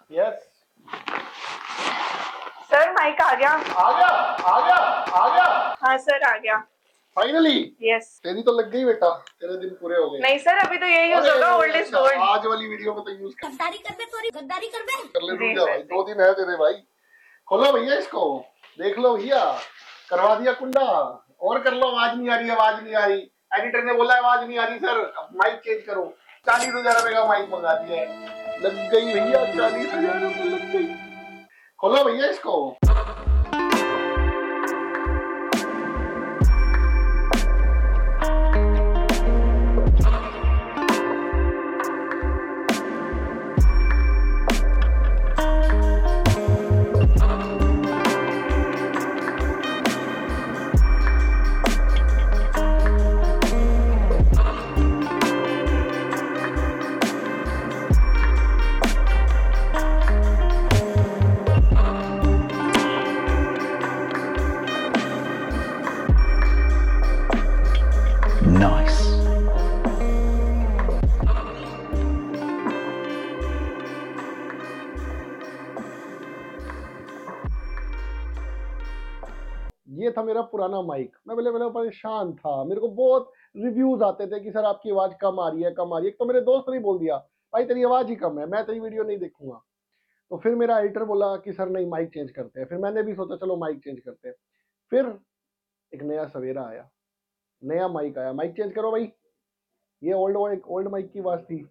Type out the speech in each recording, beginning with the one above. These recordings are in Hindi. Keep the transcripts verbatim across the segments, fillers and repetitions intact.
यस सर माइक आ गया आ गया आ गया आ गया हाँ सर आ गया फाइनली। यस तेरी तो लग गई बेटा, तेरे दिन पूरे हो गए। नहीं सर अभी तो ये यूज होगा ओल्ड इज गोल्ड। आज वाली वीडियो में तो यूज कर गद्दारी कर बे सॉरी गद्दारी कर बे कर ले। जी रुक जा सर, भाई, जी। दो दिन है तेरे भाई। खोलो भैया इसको, देख लो भैया, करवा दिया कुंडा। और कर लो, आवाज नहीं आ रही, आवाज नहीं आ रही। एडिटर ने बोला आवाज नहीं आ रही सर, माइक चेंज करो। चालीस हजार रुपए का माइक मंगा दिया है, लग गई भैया, चालीस हजार रुपए लग गई। खोलो भैया इसको। Nice. ये था मेरा पुराना माइक। मैं पहले पहले परेशान था, मेरे को बहुत रिव्यूज आते थे कि सर आपकी आवाज कम आ रही है कम आ रही है। एक तो मेरे दोस्त ने बोल दिया भाई तेरी आवाज ही कम है, मैं तेरी वीडियो नहीं देखूंगा। तो फिर मेरा एडिटर बोला कि सर नहीं माइक चेंज करते हैं। फिर मैंने भी सोचा चलो माइक चेंज करते हैं। फिर एक नया सवेरा आया, नया माइक आया, माइक चेंज करो भाई। ये ओल्ड ओल्ड माइक की आवाज थी।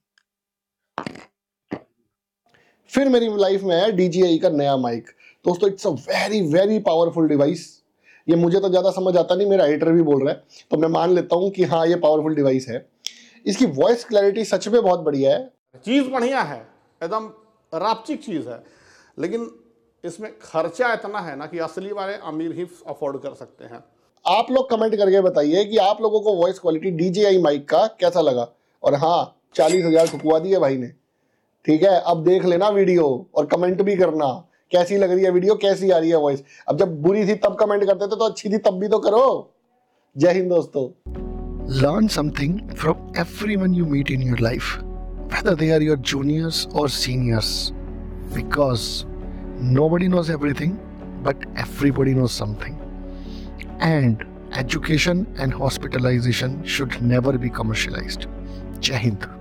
फिर मेरी लाइफ में आया डी जे आई का नया माइक। दोस्तों it's a very very powerful device. ये मुझे तो ज्यादा समझ आता नहीं, मेरा एडिटर भी बोल रहा है तो मैं मान लेता हूँ कि हाँ ये पावरफुल डिवाइस है। इसकी वॉइस क्लैरिटी सच में बहुत बढ़िया है। चीज़ बढ़िया है, एकदम रापचिक चीज़ है, लेकिन इसमें खर्चा इतना है ना कि असली वाले अमीर ही अफोर्ड कर सकते हैं। आप लोग कमेंट करके बताइए कि आप लोगों को वॉइस क्वालिटी डी जे आई माइक का कैसा लगा। और हाँ, चालीस हजार ठुकवा दिए भाई ने। ठीक है, अब देख लेना वीडियो और कमेंट भी करना कैसी लग रही है वीडियो, कैसी आ रही है वॉइस। अब जब बुरी थी तब कमेंट करते थे तो अच्छी थी तब भी तो करो। जय हिंद दोस्तों। Learn something from everyone you meet in your life, whether they are your juniors or seniors, because nobody knows everything, but everybody knows something. And education and hospitalization should never be commercialized. Jai Hind.